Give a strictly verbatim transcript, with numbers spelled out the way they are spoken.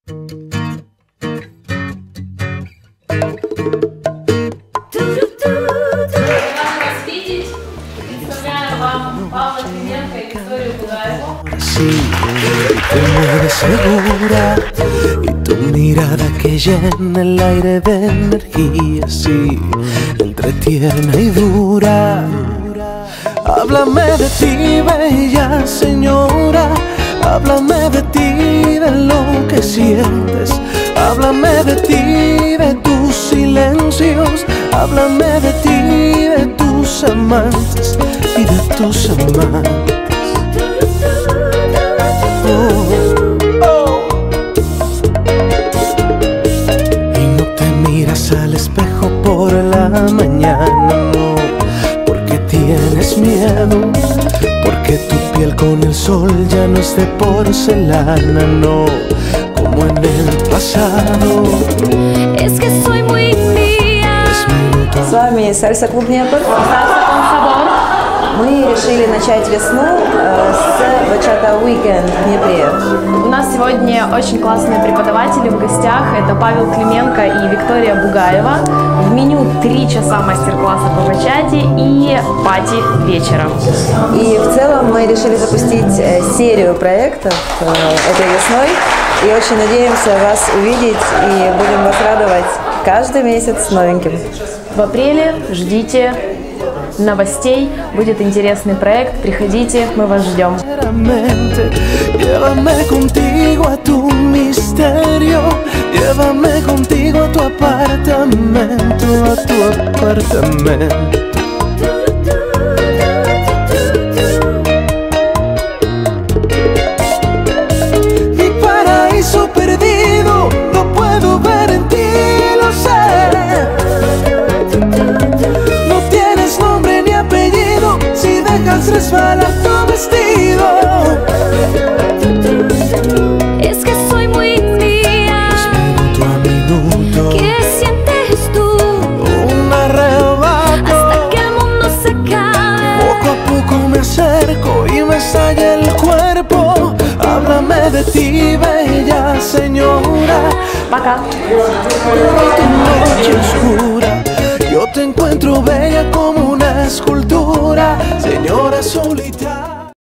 Sí, y te mueves segura y tu mirada que llena el aire de energía, sí, entretiene y dura. Háblame de ti, bella señora, háblame de ti, de lo que sientes. Háblame de ti, de tus silencios, háblame de ti, de tus amantes y de tus amantes. Oh, oh. Y no te miras al espejo por la mañana, no, porque tienes miedo, porque tu piel con el sol ya no es de porcelana, no, como en el pasado. Es que soy muy mía. С вами Сальса Клуб Днепр. Мы решили начать весну с Бачата Уикенд в Днепре. У нас сегодня очень классные преподаватели в гостях. Это Павел Клименко и Виктория Бугаева. В меню три часа мастер-класса по бачате и пати вечером. И в целом мы решили запустить серию проектов этой весной. И очень надеемся вас увидеть и будем вас радовать каждый месяц новеньким. В апреле ждите новостей, будет интересный проект, приходите, мы вас ждем. Llévame contigo a tu misterio, llévame contigo a tu apartamento, a tu apartamento. Mi paraíso perdido, lo puedo ver en ti, lo sé. Resbala tu vestido. Es que soy muy mía. Es minuto a minuto. ¿Qué sientes tú? Un arrebato. Hasta que el mundo se acabe. Poco a poco me acerco y me estalla el cuerpo. Háblame de ti, bella señora. Пока. En tu noche oscura yo te encuentro bella como una escultura, señora solitaria.